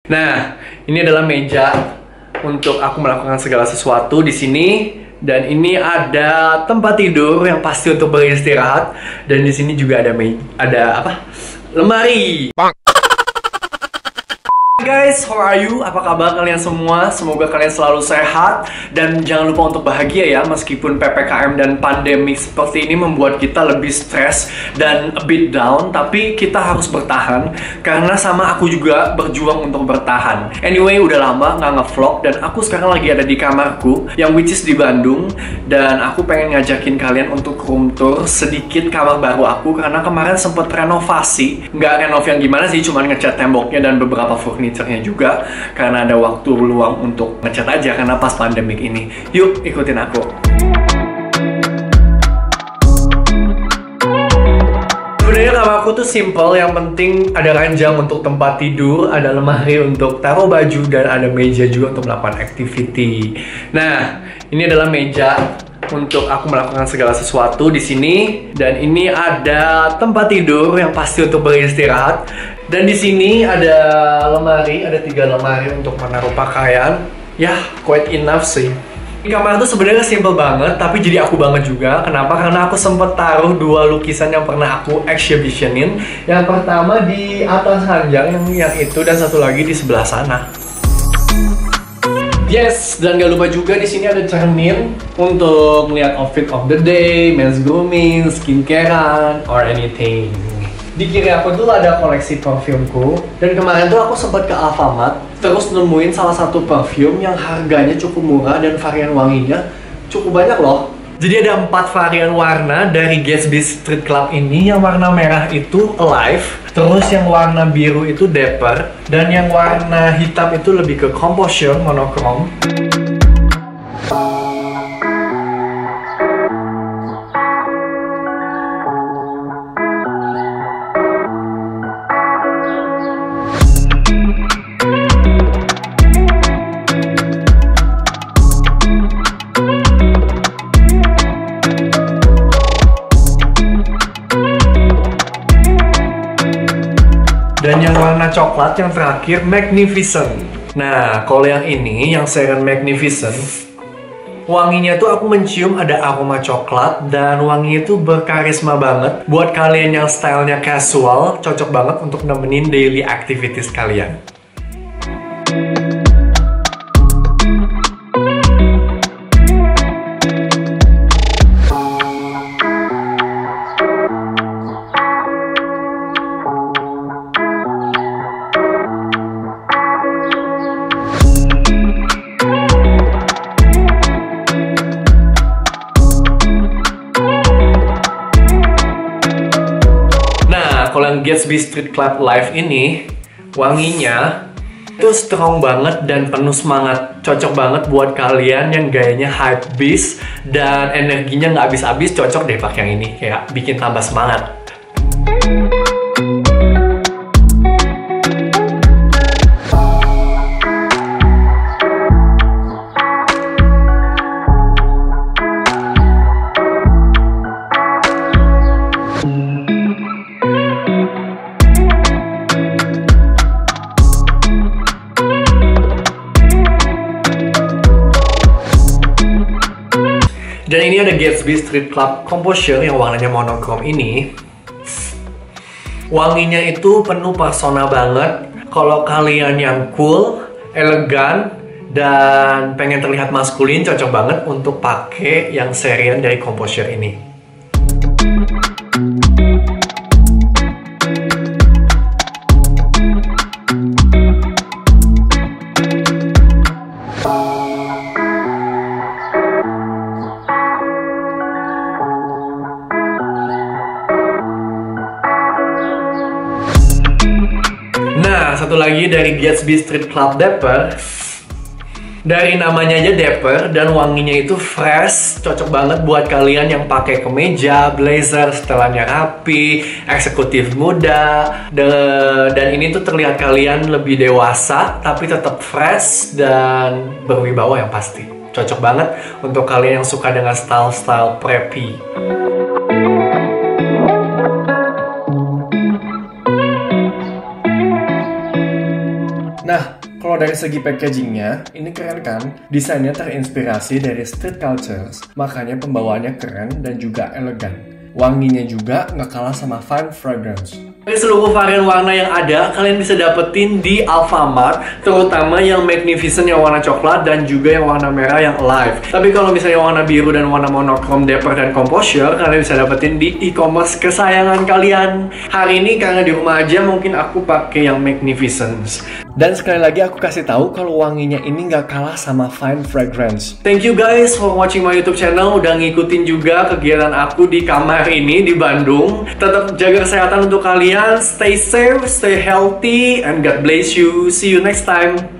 Nah, ini adalah meja untuk aku melakukan segala sesuatu di sini. Dan ini ada tempat tidur yang pasti untuk beristirahat. Dan di sini juga ada lemari. Guys, how are you? Apa kabar kalian semua? Semoga kalian selalu sehat dan jangan lupa untuk bahagia ya, meskipun PPKM dan pandemi seperti ini membuat kita lebih stres dan a bit down, tapi kita harus bertahan karena sama aku juga berjuang untuk bertahan. Anyway, udah lama nggak nge-vlog dan aku sekarang lagi ada di kamarku yang which is di Bandung, dan aku pengen ngajakin kalian untuk room tour sedikit kamar baru aku karena kemarin sempet renovasi. Nggak renov yang gimana sih, cuman ngecat temboknya dan beberapa furniture juga karena ada waktu luang untuk ngecat aja karena pas pandemik ini. Yuk ikutin aku. Sebenarnya kamarku tuh simple, yang penting ada ranjang untuk tempat tidur, ada lemari untuk taruh baju, dan ada meja juga untuk melakukan activity. Nah, ini adalah meja untuk aku melakukan segala sesuatu di sini, dan ini ada tempat tidur yang pasti untuk beristirahat. Dan di sini ada lemari, ada 3 lemari untuk menaruh pakaian. Ya, quite enough sih. Kamar itu sebenarnya simple banget, tapi jadi aku banget juga. Kenapa? Karena aku sempet taruh 2 lukisan yang pernah aku exhibitionin. Yang pertama di atas ranjang yang itu, dan satu lagi di sebelah sana. Yes, dan gak lupa juga di sini ada cermin untuk melihat outfit of the day, men's grooming, skincarean, or anything. Di kiri aku tuh ada koleksi parfumku, dan kemarin tuh aku sempat ke Alfamart terus nemuin salah satu parfum yang harganya cukup murah dan varian wanginya cukup banyak loh. Jadi ada 4 varian warna dari Gatsby Street Club ini. Yang warna merah itu Alive, terus yang warna biru itu Dapper, dan yang warna hitam itu lebih ke Composure monochrome. Dan yang warna coklat yang terakhir Magnificent. Nah, kalau yang ini, yang Seren Magnificent, wanginya tuh aku mencium ada aroma coklat dan wanginya tuh berkarisma banget. Buat kalian yang stylenya casual, cocok banget untuk nemenin daily activities kalian. Kalau yang Gatsby Street Club Live ini, wanginya itu strong banget dan penuh semangat. Cocok banget buat kalian yang gayanya hype beast dan energinya nggak habis-habis. Cocok deh pakai yang ini, kayak bikin tambah semangat. Dan ini ada Gatsby Street Club Composure yang warnanya monochrome ini. Wanginya itu penuh persona banget. Kalau kalian yang cool, elegan, dan pengen terlihat maskulin, cocok banget untuk pakai yang serian dari Composure ini. Nah, satu lagi dari Gatsby Street Club Dapper. Dari namanya aja Dapper dan wanginya itu fresh, cocok banget buat kalian yang pakai kemeja, blazer, setelannya rapi, eksekutif muda. Dan ini tuh terlihat kalian lebih dewasa, tapi tetap fresh dan berwibawa yang pasti. Cocok banget untuk kalian yang suka dengan style-style preppy. Nah, Kalau dari segi packagingnya, ini keren kan? Desainnya terinspirasi dari street cultures, makanya pembawaannya keren dan juga elegan. Wanginya juga nggak kalah sama fine fragrance. Dari seluruh varian warna yang ada, kalian bisa dapetin di Alfamart, terutama yang Magnificent yang warna coklat dan juga yang warna merah yang Alive. Tapi kalau misalnya warna biru dan warna monochrome, dapper, dan composure, kalian bisa dapetin di e-commerce kesayangan kalian. Hari ini karena di rumah aja, mungkin aku pakai yang Magnificent. Dan sekali lagi aku kasih tahu kalau wanginya ini nggak kalah sama fine fragrance. Thank you guys for watching my YouTube channel, udah ngikutin juga kegiatan aku di kamar ini di Bandung. Tetap jaga kesehatan untuk kalian. Stay safe, stay healthy, and God bless you. See you next time.